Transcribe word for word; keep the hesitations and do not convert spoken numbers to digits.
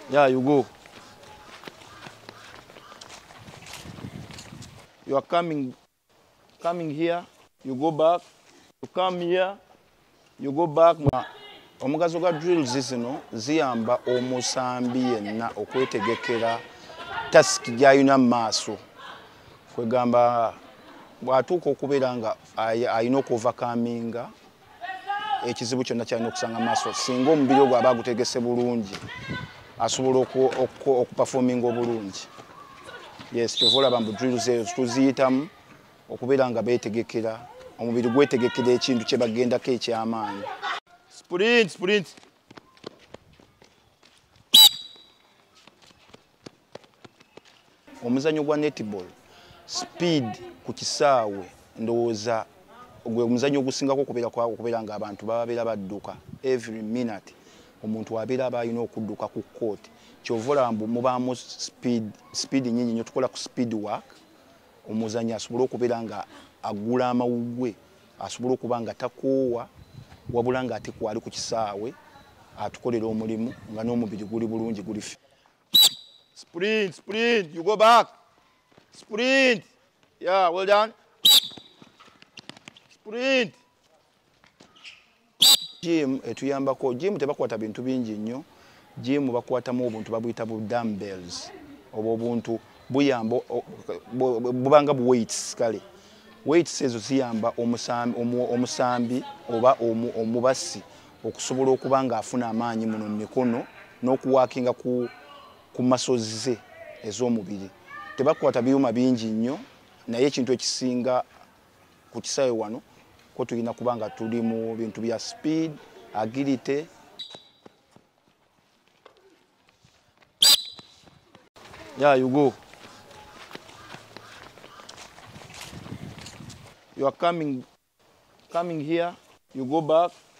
Yeah, you go. You are coming, coming here, you go back. You come here, you go back. Omugaso ga drills zino ziyamba omusambi yenna okwetegekera task gy'ayina mu maaso. Kwegamba bw'atuuka okubeera nga ayina okuovercominga ekizibu kyonna kyalina okusanga mu maaso, singa omubiri ogwo aba agutegese bulungi asobola okuperforminga obulungi. Yes, kyova olaba mbu drills ezo tuziyitamu okubeera nga beetegekera omubiri gwetegekera ekintu kye bagendako eky'amaanyi. Sprint, sprint. Omuzannyo gwa netball speed ku kisaawe ndowooza gwe omuzannyo ogusingako okubeera ng'abantu babeera badduka every minute. Omuntu abeera aba alina okudduka ku court. Kyova olaba mbu mubaamu speed speed nnyingi nnyo, tukola ku speed work. Omuzannyi asobole okubeera nga agula amawuggwe, asobole okuba nga takoowa wabula ng'ate kwali ku kisaawe atukolera omulimu nga n'omubiri guli bulungi guli fi. Sprint, sprint, you go back. Sprint. Yeah, well done. Sprint. Gym etuyambako, gym tebakwata bintu bingi nnyo. Gym bakwatamu obuntu babuyita bu dumbbells. Obwo obuntu buyamba bubanga bu weights kale. Weights ezo ziyamba omusambi omusambi oba omubasi okusobola okuba nga afuna amaanyi muno mu mikono n'okuwaakinga ku ku masozi ze ez'omubiri. Tebakwata byuma bingi nnyo, naye ekintu ekisinga ku kisaawe wano ko tulina kuba nga tuli mu bintu bya speed, agility. Yeah, you go. You are coming, coming here, you go back.